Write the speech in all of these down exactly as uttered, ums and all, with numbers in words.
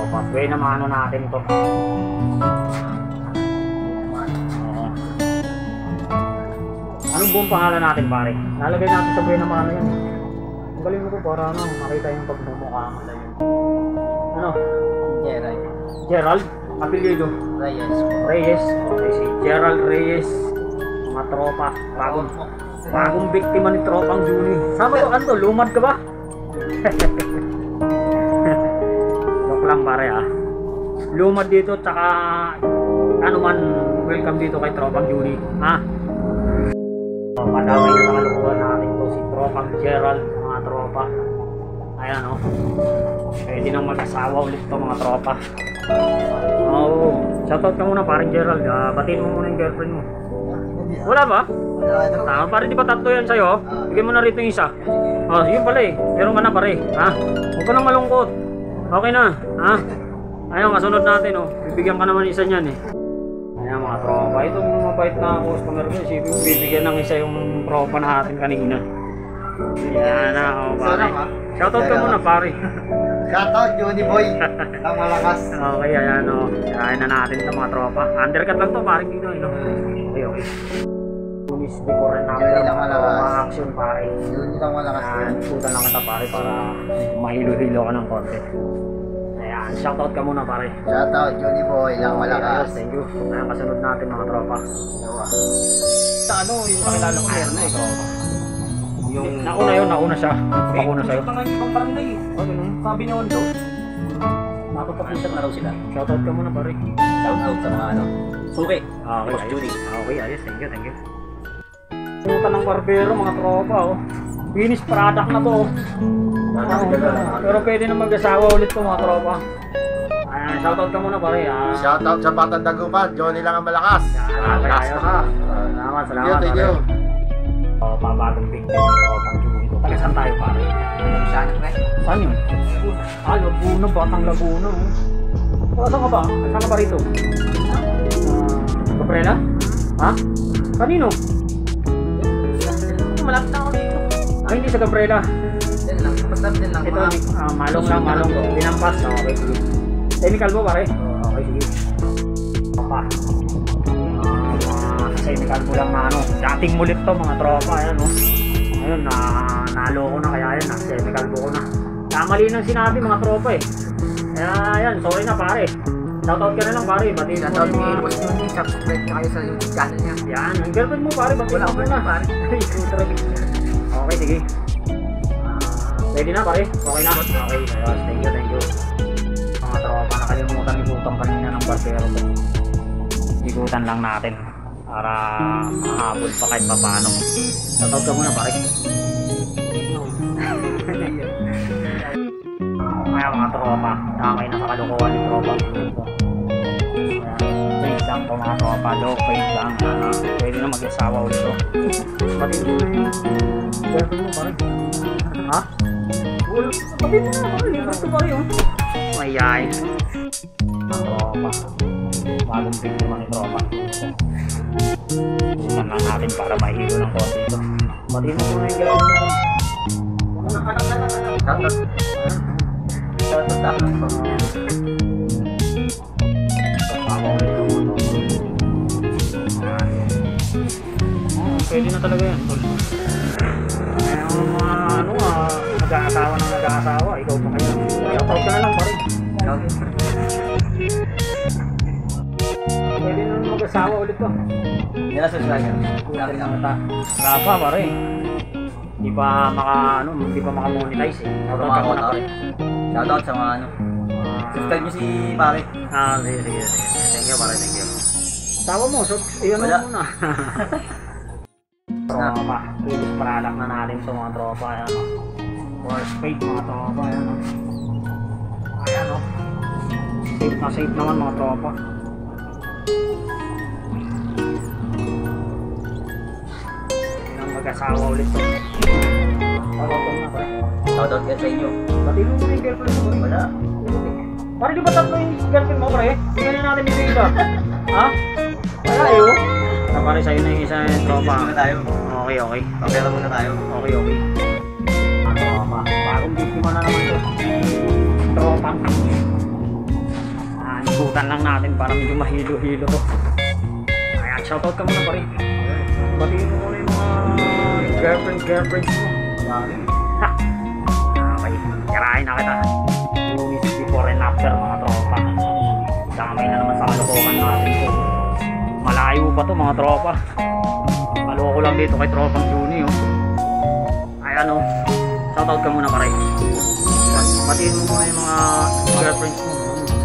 tropa. Pwede na maano natin to. Anong buong pangalan natin, pare? Nalagay natin sa buhay na mano yan. Ang galing mo ko para ano, makita yung pagmumukha mo na yun. Ano? Gerald. Gerald? Apelyido? Reyes. Reyes. Okay, si Gerald Reyes. Mga tropa. Bagong, bagong biktima ni Tropang Juni. Sama to, ano to? Lumad ka ba? Joke lang, pare ah. Lumad dito, tsaka ano man, welcome dito kay Tropang Juni. Ha? Padamay na sa kalukuhan natin to si Tropang Gerald, mga tropa. Ayan o, pwede nang mag-asawa ulit to, mga tropa. Oo, oh, shoutout ka muna parang Gerald, uh, batiin mo muna yung girlfriend mo. Wala ba? Tama, pare, di ba tatlo yan sa'yo? Bigyan mo na rito yung isa. Oh, yun pala eh, meron ka na pare, ha? Huwag ka nang malungkot. Okay na, ha? Ayun, kasunod natin oh, bibigyan ka naman isa niyan eh. Ayan mga tropa, itong mabait na customer ko, isipin mo bibigyan ng isa yung tropa natin kanina. Ayan na, oh, pare. Shoutout ka muna pare. Shoutout, Johnny Boy. Ang malakas. Okay, ayan o. Kaya na natin ito mga tropa. Undercut lang to, parang dito. Okay, okay. Tumis before rin namin ang mga action pare. Yun lang malakas. Ayan, ikutan lang kita pare para mahilo-hilo ka ng konti. Ayan, shoutout ka muna pare. Shoutout, Johnny Boy. Ang malakas. Thank you. Ayan, kasunod natin mga tropa. Sa ano, yung kakilala ko meron na eh, tropa. Yung nauna yun, nauna siya. Nagpapakuna sa'yo. Ito nga yung ibang barangay. Sabi niya Wando, Mapapag-usap na raw sila. Shoutout ka muna pare. Shoutout sa mga ano. Suki. Ah, okay, Boss ayos. Judy. Ah, okay, ayos. Thank you, thank you. Pumunta ng barbero, mga tropa, oh. Finished product na to, oh. Ah, pero pwede na mag-asawa ulit to, mga tropa. Ah, shoutout ka muna pare, ah. Shoutout sa Batang Dagupan, Johnny lang ang malakas. Ah, Malakas ayos. ka. Salamat, Thank salamat. you, thank you. Oh, pabagong big time ito, pang Judy to. Taga saan tayo pare? Saan pre? Saan yun? Ah, Laguna, Batang Laguna, oh. Wala saan ka ba? Saan ka ba rito? Ah, Gabriela? Ha? Kanino? Malapit na ako dito. Ah, hindi sa Gabriela. Yan lang. Basta din lang. Ito, ah, malong lang, malong. Binampas. Oh, okay, sige. Technical mo pare? Oh, okay, sige. Papa. Uh, technical mo lang na ano. Dating mulit to mga tropa. Ayan, oh. Ayun, na, nalo ko na kaya yan. Technical mo ko na. Kamali nang sinabi mga tropa eh. Kaya ayan, sorry na pare. Shoutout ka na lang pare. Batiin mo Shoutout yung kay mga... Boss Johnny. Subscribe na kayo sa YouTube channel niya. Yan, ang girlfriend mo pare. Batiin Wala mo ko na. na pare. Okay, sige. Uh, ready na pare? Okay na? Okay, ayos. Thank you, thank you. Mga tropa, nakalimutan ikutan kanina ng barbero ko. Ikutan lang natin para mahabol pa kahit papaano. Shoutout ka muna pare. Kaya mga tropa, damay na sa kalukuhan yung tropa. Wait lang po mga tropa, do, wait lang. Uh, pwede na mag-asawa ulit to. Pati mo na yung girlfriend mo pare. Ha? Wala, pati mo na pare, gusto pare yun. Mayay. Ang tropa. Bagong big naman yung tropa. Suman lang natin para mahilo ng konti ito. Pati mo muna yung girlfriend mo. Shoutout. Shoutout ako. Pwede na talaga yan, tol. Eh, yung mga ano ah, nag-aasawa ng nag-aasawa, ikaw pa kayo. Shoutout ka na lang pare. Pwede na mag-asawa ulit to. Yan na subscriber. Sabi ng mata. Wala pa pare. Hindi pa maka ano, hindi pa maka-monetize eh. Shoutout ka muna pare. Shoutout sa mga ano. Subscribe niyo si pare. Ah, sige, sige, sige. Thank you pare, thank you. Tawa mo, so, iyan mo muna. Tropa, previous product na natin sa mga tropa. Ayan o. For spade mga tropa. Ayan o. Ayan o. Safe na safe naman mga tropa. Yan mag-asawa ulit to. Shoutout ko na pare. Shoutout yan sa inyo. Pati mo na yung girlfriend mo pare. Wala. Pare di ba tatlo yung girlfriend mo pare? Tingnan na natin yung isa. Ha? Wala eh o. Na pare sa'yo na yung isa yung tropa. Muna tayo. Okay, okay. Papera muna tayo. Okay, okay. Ano pa? Bagong biktima na naman ito. Tropa. ikutan lang natin para medyo mahilo-hilo to. Ayan, shoutout ka muna pare. Batiin mo muna yung mga girlfriend girlfriends mo. Ha! Okay, kirahin na kita. Lumis before and after mga tropa. Damay na naman sa kalokohan natin to. Malayo pa to mga tropa. Maloko lang dito kay tropang Juni oh. Ayan oh. Shoutout ka muna pare. Batiin mo muna yung mga girlfriends mo.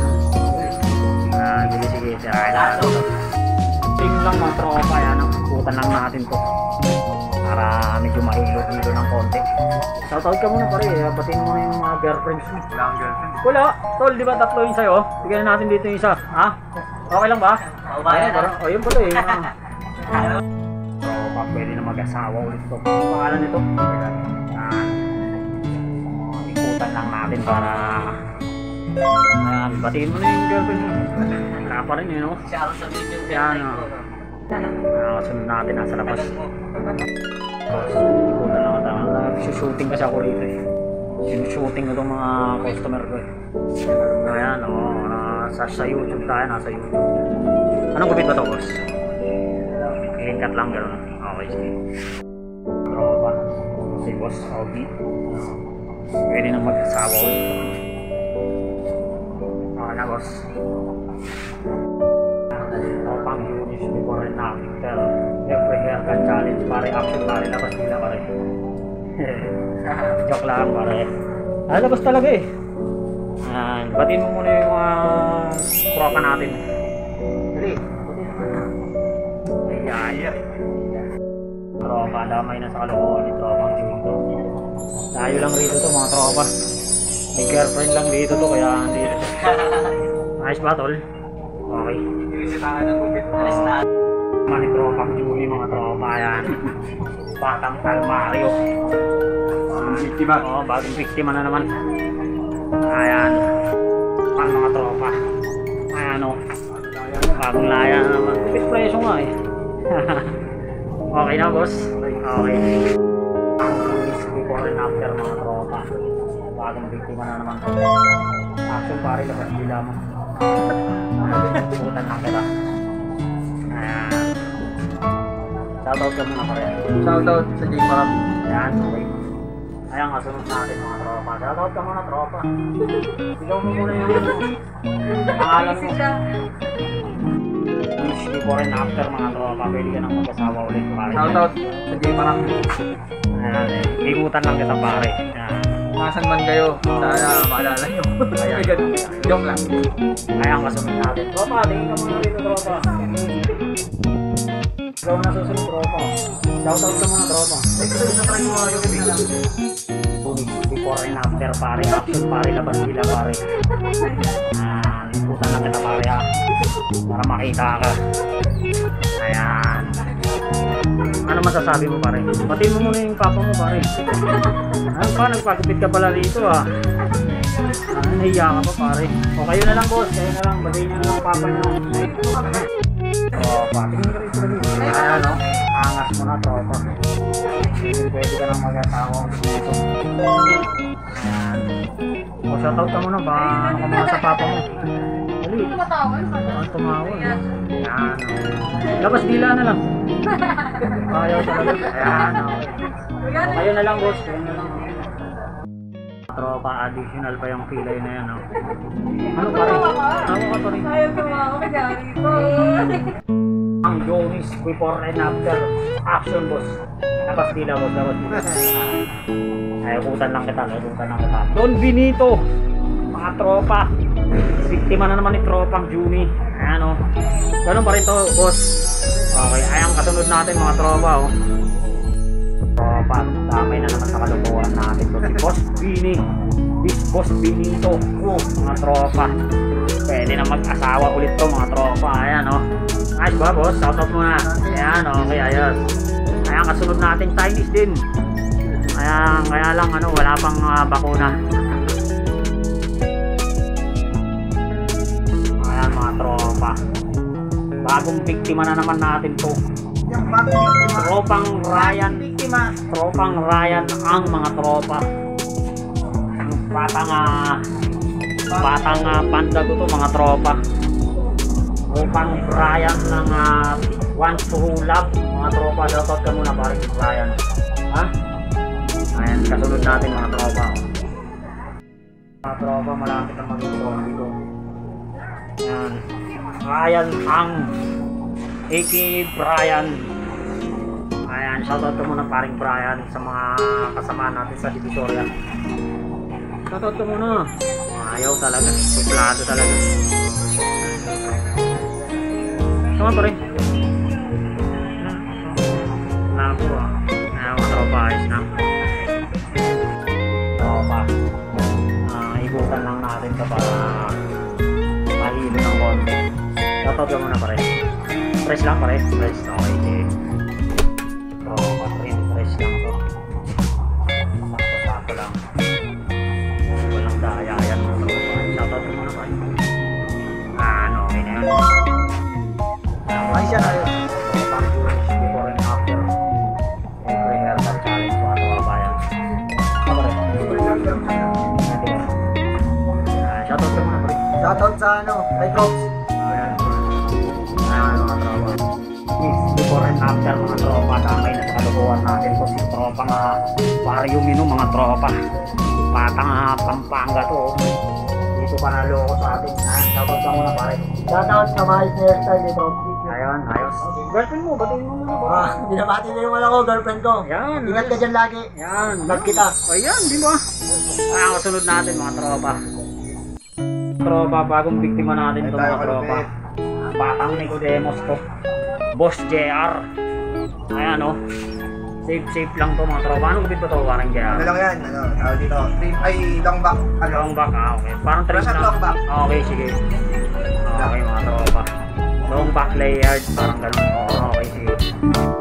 Ah, sige sige, tirahin na. Ting lang mga tropa, yan ang ikutan lang natin to. Para medyo mahilo-hilo ng konti. Shoutout ka muna pare, batiin mo na yung mga girlfriends mo. Wala akong girlfriend. Wala, tol, di ba tatlo yun sa'yo? Bigyan natin dito yung isa, ha? Okay lang ba? Ayan, parang, oh, yun pala eh. So, pa, pwede na mag-asawa ulit ito. Ang pangalan nito? Yan. Ikutan lang natin para uh, batiin mo na yung girlfriend mo. Wala pa rin yun, no? Yan, oh. Uh, kasunod natin, nasa labas. So, ikutan lang natin. Nag-shooting kasi ako rito eh. Shooting ko itong mga customer ko eh. Ayan, o. Oh, nasa sa YouTube tayo, nasa YouTube. Anong gupit ba ito, boss? Lingkat lang, gano'n. Okay, sige. Tropa. Si boss, Obi. Pwede na mag-asawa ulit. Okay na, boss. Tropang Junis before and after. Every haircut challenge, pare. Action, pare. Labas nila, pare. Joke lang pare. Ah, labas talaga eh. Ayan, batiin mo muna yung mga tropa natin. Dali. Ayan. Tropa, damay na sa kalokohan ni tropang dito. Tayo lang rito to mga tropa. May girlfriend lang dito to kaya dito. Ayos ba tol? Okay. Inisitahan ng gupit. Alis na. Mani tropang Julie mga tropa yan. Batang Almario. Biktima. Oo, oh, bagong biktima na naman. Ayan. Pang mga tropa. Ayan o. Bagong laya na naman. Kupit preso nga eh. Okay na boss. Okay. Before and after mga tropa. Bagong biktima na naman. Action pare, labas bila mo. Putan lang kita. Ayan. Shoutout ka muna pare. Shoutout sa J Parap. Ayan, okay. Ayan, kasunod natin mga tropa. Shoutout ka muna tropa. Sigaw mo muna yung pangalan mo. Wish before and after mga tropa. Pwede ka nang mag-asawa ulit pare. Shoutout sa J Parap. Ayan, eh. Ikutan lang kita pare. Ayan. Nasaan man kayo, sana maalala nyo. Joke lang. Ayan, kasunod natin. Tropa, tingin ka muna rito tropa. Ikaw na susunod tropa. Shoutout ka muna tropa. Before and after pare, action pare, labas nila pare. Ah, ikutan lang kita pare ha. Para makita ka. Ayan. Ano masasabi mo pare? Batiin mo muna yung papa mo pare. Ano pa, nagpagupit ka pala rito ah. Ah, nahiya ka pa pare. O kayo na lang boss, kayo na lang. Batiin nyo na lang papa nyo. Tropa, tingin ka rito rin. Ayan o, angas mo na tropa. Pwede ka lang mag-asawa dito. Ayan. O shoutout ka muna ba? Ano ka muna sa papa mo? Dali. Ang tumawag. Ayan o. Labas dila na lang. Ayaw talaga. Ayan o. O kayo na lang boss, kayo na lang. Tropa, additional pa yung kilay na yan o. Ano pa rin? Tawa ka pa rin. Ayaw tumawa ka dyan dito. Ang Jonis before and after action boss. Labas dila boss, labas dila. Ay, kutan lang kita, kutan lang kita. Don Benito, mga tropa. Biktima na naman ni tropang Juni. Ayan o. Ganun pa rin to boss. Okay, ayang kasunod natin mga tropa o. Tropa, damay na naman sa kalukuhan natin to. Si Boss Bini. Big Boss Benito. Oh, mga tropa. Pwede na mag-asawa ulit to mga tropa. Ayan o. Ayos ba boss? Shoutout muna. Ayan o. Okay, ayos. Ayan, kasunod natin Chinese din. Ayan, kaya lang ano, wala pang uh, bakuna. Ayan mga tropa. Bagong biktima na naman natin to. Tropang Ryan. Tropang Ryan ang mga tropa. Ang batang uh, batang uh, panda ko to mga tropa. Upang Brian ng uh, One True Love. Mga tropa, shoutout ka muna pare si Brian. Ha? Ayan, kasunod natin mga tropa. Mga tropa, malapit ang mag-iwan dito. Ayan. Brian Ang A K A Brian. Ayan, shoutout ka muna paring Brian sa mga kasama natin sa Divisoria. Shoutout ka muna. Ayaw talaga, suplado talaga. Sama pa rin. Na po ah. Ayan mga tropa, ayos na. Tropa. Uh, ikutan lang natin ito para mahilo ng konti. Shoutout ka muna pa rin. Press lang pa rin. Press. Okay, sige. Tropa, print. Press lang ito. Sakto-sakto lang. Walang daya. Ayan mga tropa. Shoutout ka muna pa rin. Ah, ano, okay na yun. Ay siya na yun. Before and after every haircut challenge mga tropa yan. Ano rin? Shoutout ka muna pa rin. Shoutout sa ano, kay Cox. Ayan. Ayan mga tropa. Before and after mga tropa, damay na sa kalukuhan natin to si tropa nga Vario Mino mga tropa. Patang uh, Pampanga to. Dito pa naloko sa atin. Ayan, shoutout ka muna pare. Shoutout sa mga hairstyle nito. Ayun, ayos. Girlfriend mo, batiin mo muna pare. Ah, binabati na yung wala ko, girlfriend ko. Yan. Ingat ka dyan lagi. Yan. Love kita. Ayan, di ba? Ayan, kasunod natin mga tropa. Tropa, bagong biktima natin ito mga tropa. Batang Nicodemus to. Boss J R. Ayan o. Safe, safe lang to mga tropa. Anong gupit ba to? Parang J R. Ano lang yan? Ano? Tawag dito. Trim, ay, long back. Ano? Long back, ah, okay. Parang trim Nasa na. long back. Okay, sige. Okay mga tropa. Long back layered. Parang ganun. Oh, okay, sige.